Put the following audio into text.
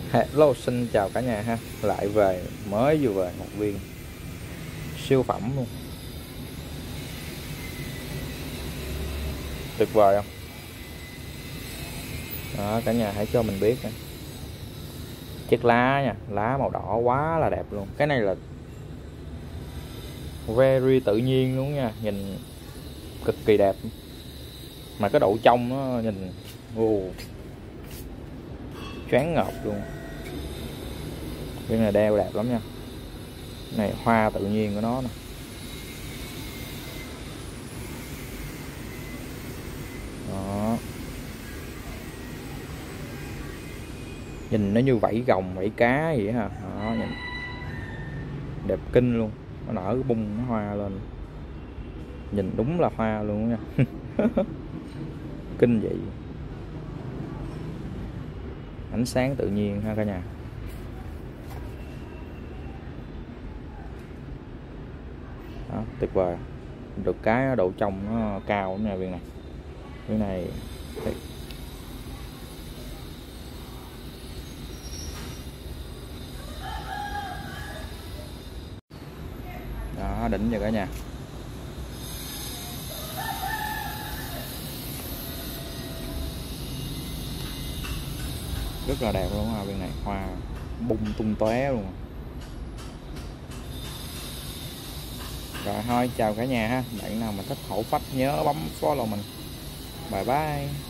Hello, xin chào cả nhà ha. Lại về, mới vừa về một viên siêu phẩm luôn. Tuyệt vời không? Đó, cả nhà hãy cho mình biết nha. Chiếc lá nha, lá màu đỏ quá là đẹp luôn. Cái này là very tự nhiên luôn nha, nhìn cực kỳ đẹp. Mà cái độ trong nó nhìn choáng ngợp luôn. Cái này đeo đẹp lắm nha. Cái này hoa tự nhiên của nó nè. Đó. Nhìn nó như vảy rồng, vảy cá vậy ha. Đó, nhìn đẹp kinh luôn. Nó nở bung nó hoa lên, nhìn đúng là hoa luôn nha. Kinh vậy. Ánh sáng tự nhiên ha cả nhà. Đó, tuyệt vời. Được cái độ trong nó cao lắm nha viên này. Viên này đó, đỉnh rồi cả nhà. Rất là đẹp luôn ha, viên này hoa bung tung tóe luôn. Rồi thôi, chào cả nhà ha. Bạn nào mà thích hổ phách nhớ bấm follow mình. Bye bye.